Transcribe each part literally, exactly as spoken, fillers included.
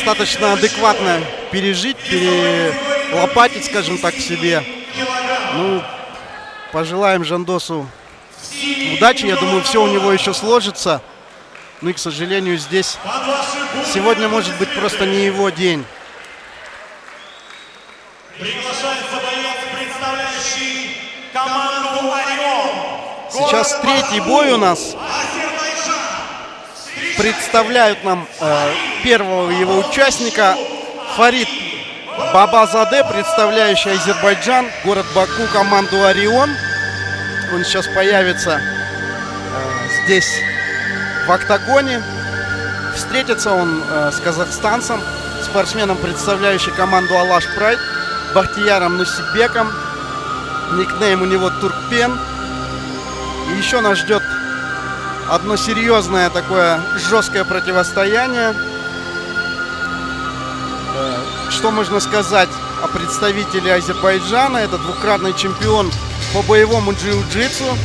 достаточно адекватно пережить, перелопатить, скажем так, себе. Ну, пожелаем Жандосу удачи. Я думаю, все у него еще сложится. Ну и, к сожалению, здесь сегодня может быть просто не его день. Приглашается боец, представляющий команду «Орион». Сейчас третий бой у нас. Представляют нам э, первого его участника Фарид Бабазаде, представляющий Азербайджан, город Баку, команду «Орион». Он сейчас появится э, здесь в октагоне. Встретится он э, с казахстанцем, спортсменом, представляющим команду «Алаш Прайд», Бахтияром Нусибеком. Никнейм у него Туркпен. И еще нас ждет одно серьезное такое жесткое противостояние. Что можно сказать о представителе Азербайджана? Это двукратный чемпион по боевому джиу-джитсу.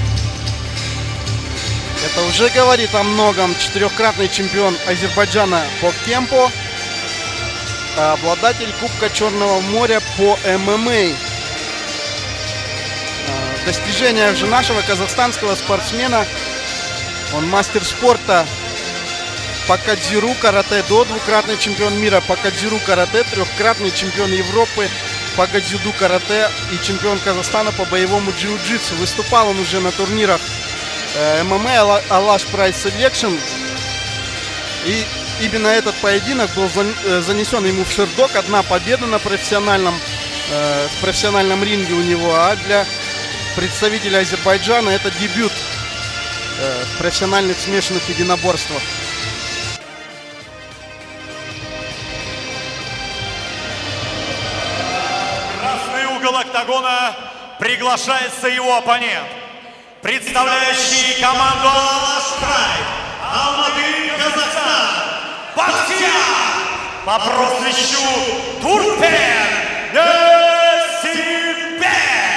Это уже говорит о многом. Четырехкратный чемпион Азербайджана по кемпо. Обладатель Кубка Черного моря по эм эм а. Достижения же нашего казахстанского спортсмена. Он мастер спорта по кадзиру карате до, двукратный чемпион мира по кадзиру карате, трехкратный чемпион Европы по кадзюду карате и чемпион Казахстана по боевому джиу-джитсу. Выступал он уже на турнирах эм эм а Алаш Прайд Селекшн. И именно этот поединок был занесен ему в шердок. Одна победа на профессиональном, э, в профессиональном ринге у него, а для представителя Азербайджана это дебют э, в профессиональных смешанных единоборствах. Красный угол октагона приглашается его оппонент, представляющий команду «Алаш Прайд», Алматы, Казахстан, Бахтияр по прозвищу Туркпен Нусибек.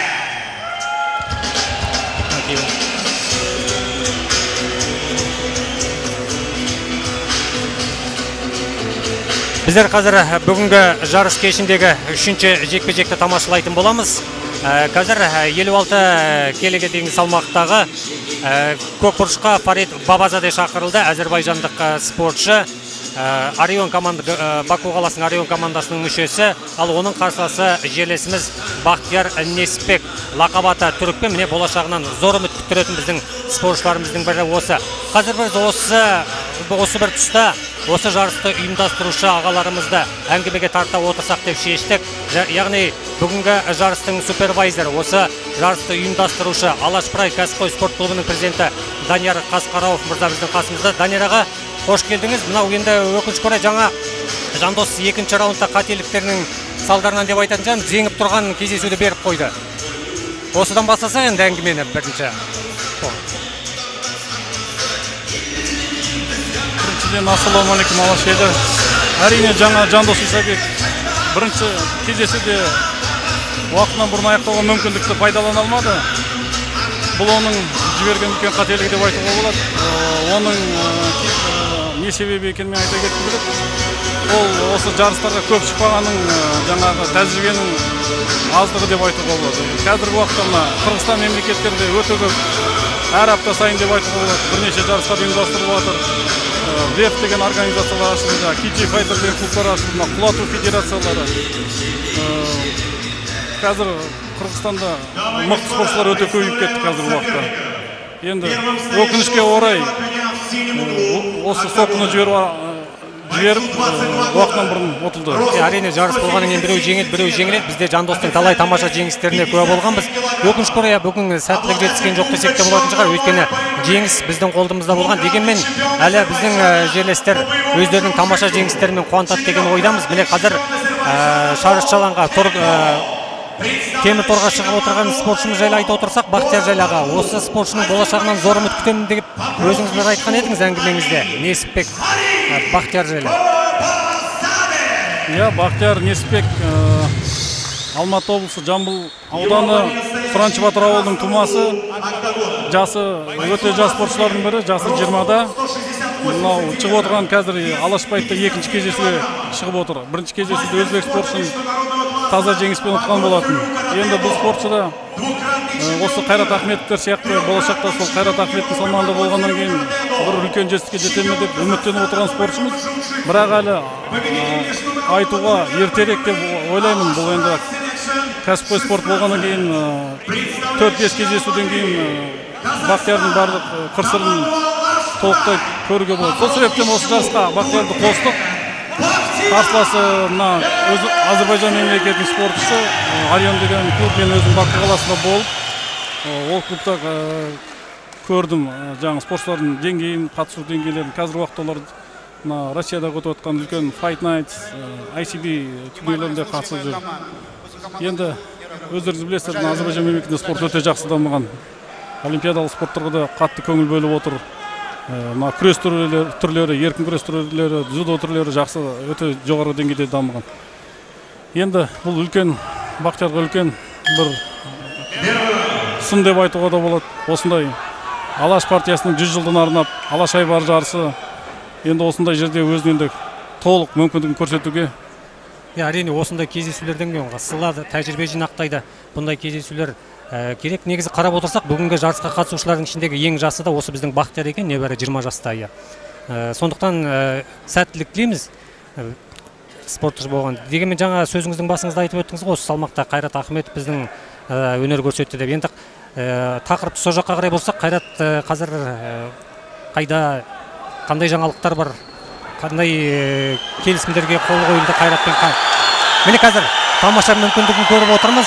Біздер қазір бүгінгі жарыс кешіндегі үшінші жекпе-жекті тамашалайтын боламыз. Қазір елу алты келіге дейінгі салмақтағы көкбұрышқа Фарид Бабазаде шақырылды, әзербайжандық спортшы. Орион команда, Баку қаласының Орион командасының мүшесі, ал оның қарсыласы жерлесіміз Бахтияр Несіпбек, лақабаты Түрікпен. Міне болашағынан зор үміт күттіретін біздің спортшыларымыздың бірі осы. Қазір біз осы осы бір тұста осы жарысты ұйымдастырушы ағаларымызды әңгімеге тарта отырсақ деп шештік. Яғни бүгінгі жарыстың супервайзер, осы жарысты ұйымдастырушы Алаш Прайд кәсіпқой спорт клубының президенті Данияр Қасқарауов мырза біздің қасымызда. Данияр аға, қош келдіңіз. Мынау енді өкінішке орай жаңа Жандос екінші раундта қателіктерінің салдарынан деп айтатын жан жеңіп тұрған кездесуді беріп қойды. Осыдан бастасақ енді әңгімені бірінші. Біріншіден ассаламу алейкум, Алаш еді. Әрине жаңа Жандос Исабек бірінші кездесуде уақытынан бұрын аяқтауға мүмкіндікті пайдалана алмады. Бұл оның жіберген үлкен қателігі деп айтуға болады. Оның не себебі екенін айта кеткім келеді. Ол осы жарыстарға көп шықпағанның жаңағы тәжірибенің аздығы деп айтуға болады. Қазіргі уақытта мына Қырғызстан мемлекеттерінде өте көп, әр апта сайын деп айтуға болады. Бірнеше жарыстар ұйымдастырылып жатыр. ВЕФ деген организациялар ашылды, Кичи Файтер деген клубтар ашылды, құлату федерациялары. Қазір Қырғызстанда мықты спортшылар өте көбейіп кетті қазіргі уақытта. Енді өкінішке орай осы соққыны жіберіп уақытынан бұрын ұтылды. Әрине жарыс болғаннан кейін біреу жеңеді, біреу жеңіледі. Бізде Жандостың талай тамаша жеңістеріне куә болғанбыз. Өкінішке орай бүгін сәттілік жетіскен жоқ десек те болатын шығар. Өйткені жеңіс біздің қолымызда болған. Дегенмен әлі біздің жерлестер өздерінің тамаша жеңістерімен қуантады деген ойдамыз. Міне қазір шарышшаланға темір торға шығып отырған спортшымыз жайлы айта отырсақ, Бахтияр жайлы аға, осы спортшының болашағынан зор үміт күтемін деп өзіңіз бір айтқан едіңіз әңгімеңізде. Несіпбек, Бахтияр жайлы. Иә, Бахтияр Несіпбек Алматы облысы Жамбыл ауданы Сұраншы Батыр ауылының тумасы. Жасы өте жас спортшылардың бірі, жасы жиырмада. Мынау шығып отырған қазір Алаш Прайдта екінші кездесуге шығып отыр. Бірінші кездесуде өзбек спортшысын таза жеңіспен ұтқан болатын. Енді бұл спортшы да осы Қайрат Ахметовтер сияқты болашақта сол Қайрат Ахметтің салмағында болғаннан кейін бір үлкен жетістікке жете ме деп үміттеніп отырған спортшымыз. Бірақ әлі айтуға ертерек деп ойлаймын. Бұл енді кәсіпқой спорт болғаннан кейін төрт-бес кездесуден кейін Бақтиярдың барлық қыр-сырын толықтай көруге болады. Сол себептен осы жарысқа Бақтиярды қостық. Қарсыласына өзі Азербайжан мемлекетінің спортшысы Орион деген клуб, мен өзім Баку қаласында болып, ол клубта көрдім жаңа спортшылардың деңгейін, қатысу деңгейлерін. Қазір уақытта олар Россияда өтіп жатқан үлкен Fight Nights, ай си би турнирлерінде қатысып жүр. Енді өздеріңіз білесіздер, Азербайжан мемлекетінде спорт өте жақсы дамыған. Олимпиадалық спорттарға да қатты көңіл бөліп отыр. Күрес түрлері, еркін күрес түрлері, дзюдо түрлері жақсы, өте жоғары деңгейде дамыған. Енді бұл үлкен, Бақтиярға үлкен бір сын деп айтуға да болады. Осындай Алаш партиясының жүз жылдығына арнап Алаш Айбар жарысы енді осындай жерде өзінің енді толық мүмкіндігін көрсетуге. Әрине осындай кездесулерден кейін сылады, тәжірибе жинақтайды. Бұндай кездесулер керек. Негізі қарап отырсақ, бүгінгі жарысқа қатысушылардың ішіндегі ең жасы да осы біздің Бақтияр екен, небәрі жиырма жаста. Сондықтан сәттілік тілейміз спортшы болған. Дегенмен жаңа сөзіңіздің басыңызда айтып өттіңіз ғой, осы салмақта Қайрат Ахметов біздің өнер көрсетті деп. Енді тақырыпты сол жаққа қарай болсақ, Қайрат қазір қайда, қандай жаңалықтар бар, қандай келісімдерге қол қойылды Қайратпен? Міне қазір тамаша мүмкіндігін көріп отырмыз.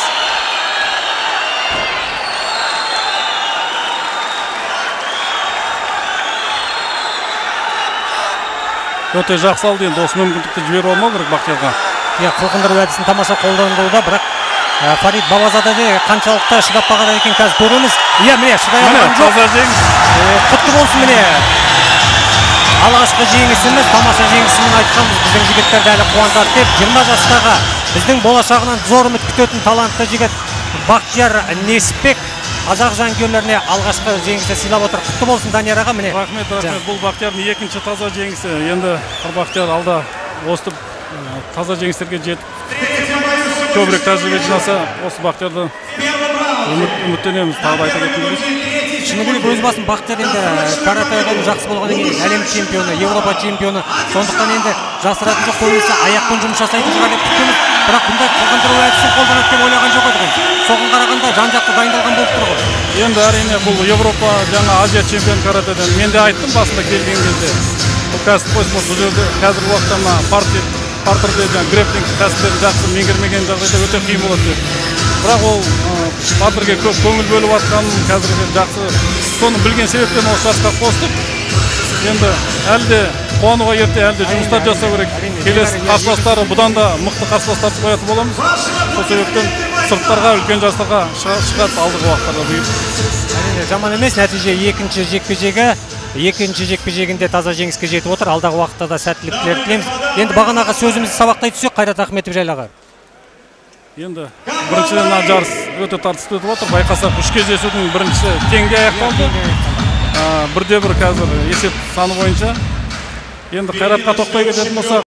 Өте жақсы алды, енді осы мүмкіндікті жіберіп алмау керек Бақтиярға. Иә, қылқындыру әдісін тамаша қолданылуда, бірақ Фарид Бабазада де қаншалықты шыдап бағады екен қазір көреміз. Иә, міне шыдай алған жоқ. Таза жеңіс. Құтты болсын, міне. Алғашқы жеңісіміз, тамаша жеңісімен айтқанбыз, біздің жігіттерді әлі қуантады деп. жиырма жастағы біздің болашағынан зор үміт күтетін талантты жігіт Бақтияр Несіпбек қазақ жанкүйерлеріне алғашқы жеңісті сыйлап отыр. Құтты болсын Данияр аға, міне. Рахмет, рахмет. Бұл Бақтиярдың екінші таза жеңісі. Енді Бақтияр алда осы таза жеңістерге жетіп көбірек тәжірибе жинаса, осы Бақтиярды үміттенеміз. Тағы да айта кеткеніміз. Шыны керек өз басын Бақтияр енді каратэдан жақсы болғаннан кейін әлем чемпионы, Еуропа чемпионы. Сондықтан енді жасыратын жоқ, көбінесе аяқпен жұмыс жасайтын шығар деп күтеміз. Бірақ бұндай қылқындыру әдісін қолданады деп ойлаған жоқ еді. Соған қарағанда жан-жақты дайындалған болып тұр ғой. Енді әрине бұл Еуропа, жаңа Азия чемпион каратэден. Мен де айттым басында келген кезде. Бұл кәсіпқой спорт бұл жерде қазіргі уақытта мына партерде жаңа грэпплинг кәсіптерін жақсы меңгермеген жағдайда өте қиын болады деп. Бірақ ол партерге көп көңіл бөліп жатқанын қазіргі жақсы соны білген себептен осы жарысқа қостық. Енді әлі де қуануға ерте, әлі де жұмыстар жасау керек. Келесі қарсыластары бұдан да мықты қарсыластарды қоятын боламыз. Сол себептен сырттарға, үлкен жарыстарға шығады алдыңғы уақыттарда бұйырып. Жаман емес, нәтиже екінші жекпе-жегі, екінші жекпе-жегінде таза жеңіске жетіп отыр. Алдағы уақытта да сәттілік тілейміз. Енді бағанағы сөзімізді сабақтай түсек Қайрат Ахметов жайлы аға. Енді біріншіден мына жарыс өте тартысты өтіп отыр. Байқасақ үш кездесудің біріншісі теңге аяқталды. Бірде бір қазір есеп саны бойынша. Енді Қайратқа тоқтай кететін болсақ,